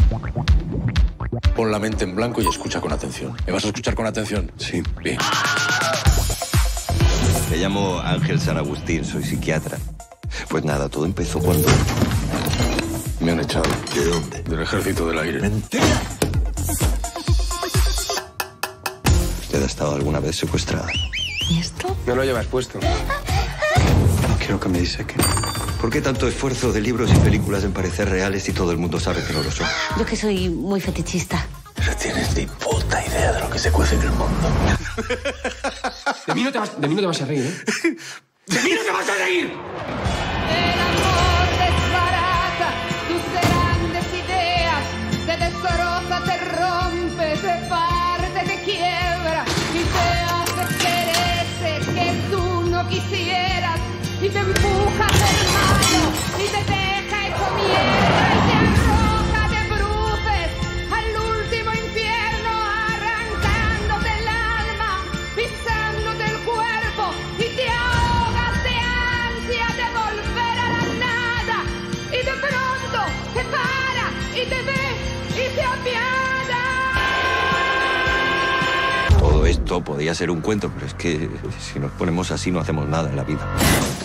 Pon la mente en blanco y escucha con atención. ¿Me vas a escuchar con atención? Sí. Bien. Me llamo Ángel San Agustín, soy psiquiatra. Pues nada, todo empezó cuando... Me han echado. ¿De dónde? Del Ejército del Aire. ¡Mentira! ¿Usted ha estado alguna vez secuestrada? ¿Y esto? No lo llevas puesto. No quiero que me disequen. ¿Por qué tanto esfuerzo de libros y películas en parecer reales y todo el mundo sabe que no lo son? Yo que soy muy fetichista. No tienes ni puta idea de lo que se cuece en el mundo. De mí no te vas a reír, ¿eh? ¡De mí no te vas a reír! El amor desbarata tus grandes ideas, te destroza, te rompe, te parte, te quiebra y te hace querer ese que tú no quisieras y te empuja a ser malo y te deja hecho mierda y te arroja de bruces al último infierno, arrancándote el alma, pisándote el cuerpo y te ahogas de ansia de volver a la nada y de pronto se para y te ve y se apiada. Todo esto podía ser un cuento, pero es que si nos ponemos así no hacemos nada en la vida.